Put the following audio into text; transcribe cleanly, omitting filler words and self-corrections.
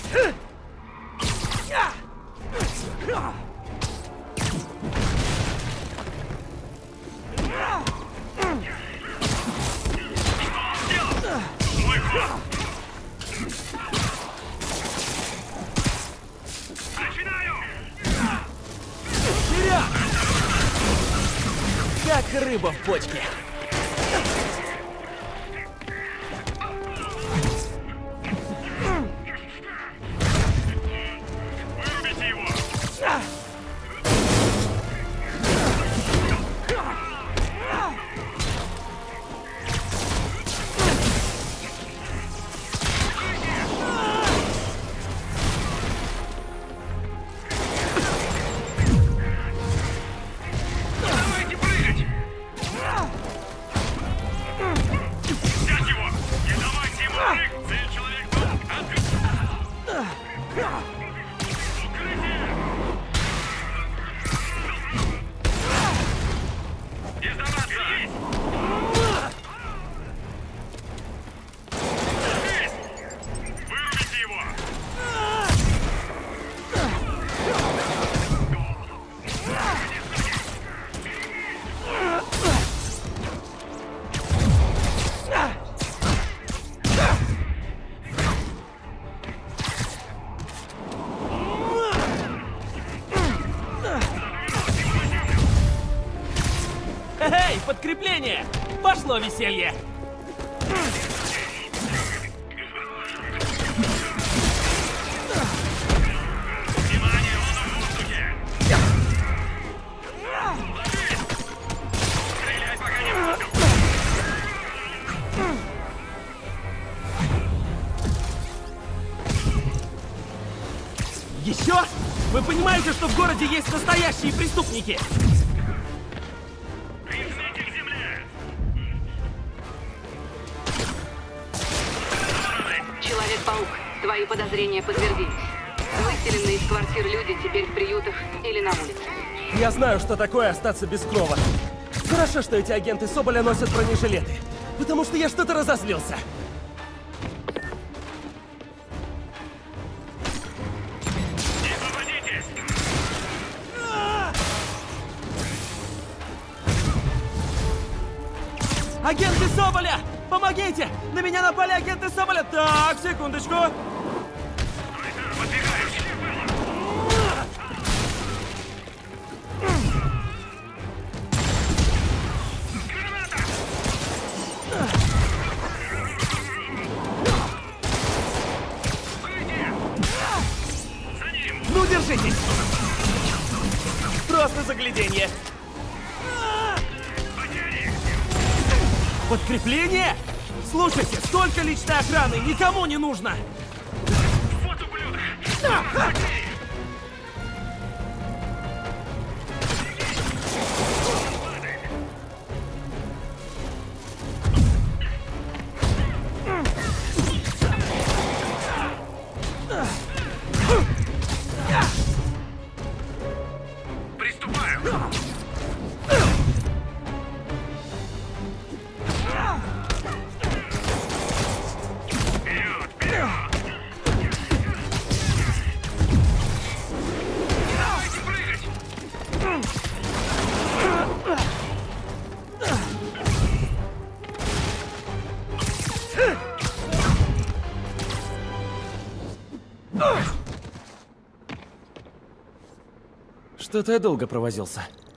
Как рыба в почке. Вырубите его! Давайте прыгать! Взять его! Не давайте ему прыгать! Цель Человек-паук! Укрытие! Не сдаваться! Есть! Вырубите его! Эй, подкрепление! Пошло веселье! Внимание, он в воздухе! Стрелять, пока не успел! Еще? Вы понимаете, что в городе есть настоящие преступники? Прижмите к земле! Человек-паук, твои подозрения подтвердились. Выселенные из квартир люди теперь в приютах или на улице. Я знаю, что такое остаться без крова. Хорошо, что эти агенты Соболя носят бронежилеты. Потому что я что-то разозлился. Не попадитесь! Агенты Соболя! Помогите! На меня напали агенты Соболя! Так, секундочку. Подвигаюсь! Граната! Укрытие! За ним! Ну, держитесь! Просто загляденье. Потери! Подкрепление? Слушайте, столько личной охраны никому не нужно! Вот ублюдок! Потери! Приступаю! Вперед, вперед! Давайте прыгать! Что-то я долго провозился.